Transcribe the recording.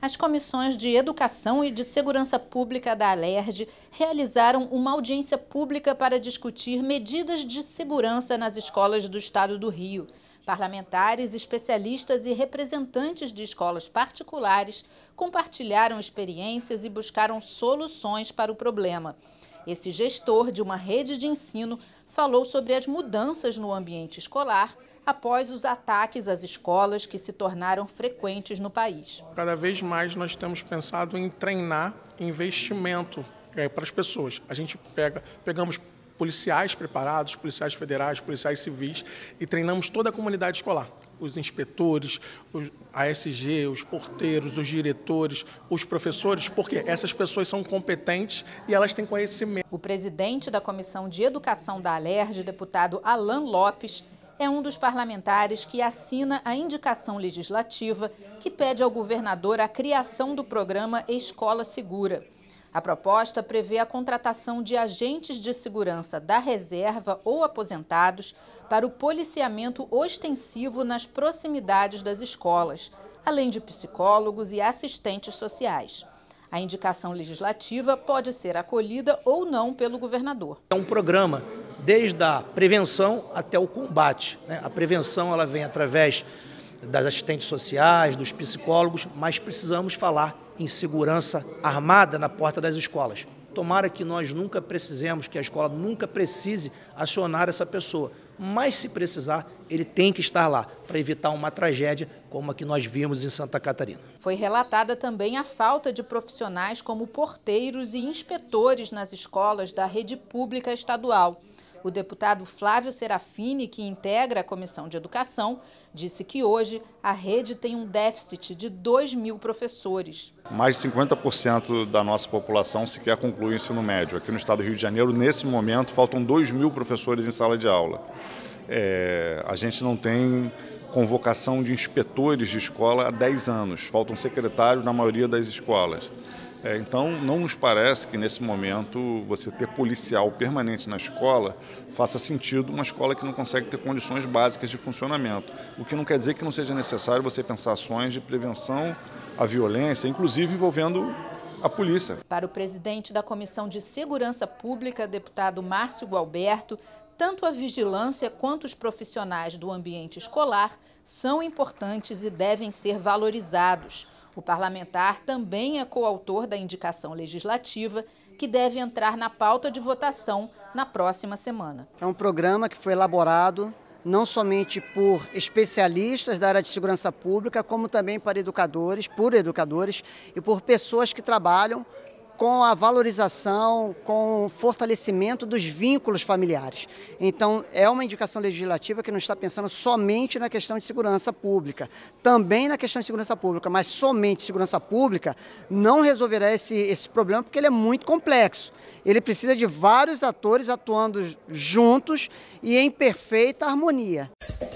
As comissões de Educação e de Segurança Pública da Alerj realizaram uma audiência pública para discutir medidas de segurança nas escolas do estado do Rio. Parlamentares, especialistas e representantes de escolas particulares compartilharam experiências e buscaram soluções para o problema. Esse gestor de uma rede de ensino falou sobre as mudanças no ambiente escolar após os ataques às escolas que se tornaram frequentes no país. Cada vez mais nós temos pensado em treinar investimento para as pessoas. A gente pegamos policiais preparados, policiais federais, policiais civis e treinamos toda a comunidade escolar. Os inspetores, a ASG, os porteiros, os diretores, os professores, porque essas pessoas são competentes e elas têm conhecimento. O presidente da Comissão de Educação da Alerj, deputado Alan Lopes, é um dos parlamentares que assina a indicação legislativa que pede ao governador a criação do programa Escola Segura. A proposta prevê a contratação de agentes de segurança da reserva ou aposentados para o policiamento ostensivo nas proximidades das escolas, além de psicólogos e assistentes sociais. A indicação legislativa pode ser acolhida ou não pelo governador. É um programa desde a prevenção até o combate. A prevenção ela vem através das assistentes sociais, dos psicólogos, mas precisamos falar em segurança armada na porta das escolas. Tomara que nós nunca precisemos, que a escola nunca precise acionar essa pessoa. Mas se precisar, ele tem que estar lá para evitar uma tragédia como a que nós vimos em Santa Catarina. Foi relatada também a falta de profissionais como porteiros e inspetores nas escolas da rede pública estadual. O deputado Flávio Serafini, que integra a Comissão de Educação, disse que hoje a rede tem um déficit de 2.000 professores. Mais de 50% da nossa população sequer conclui o ensino médio. Aqui no estado do Rio de Janeiro, nesse momento, faltam 2.000 professores em sala de aula. A gente não tem convocação de inspetores de escola há 10 anos. Faltam secretários na maioria das escolas. Então, não nos parece que, nesse momento, você ter policial permanente na escola faça sentido uma escola que não consegue ter condições básicas de funcionamento. O que não quer dizer que não seja necessário você pensar ações de prevenção à violência, inclusive envolvendo a polícia. Para o presidente da Comissão de Segurança Pública, deputado Márcio Gualberto, tanto a vigilância quanto os profissionais do ambiente escolar são importantes e devem ser valorizados. O parlamentar também é coautor da indicação legislativa, que deve entrar na pauta de votação na próxima semana. É um programa que foi elaborado não somente por especialistas da área de segurança pública, como também por educadores e por pessoas que trabalham com a valorização, com o fortalecimento dos vínculos familiares. Então, é uma indicação legislativa que não está pensando somente na questão de segurança pública, também na questão de segurança pública, mas somente segurança pública não resolverá esse problema, porque ele é muito complexo. Ele precisa de vários atores atuando juntos e em perfeita harmonia.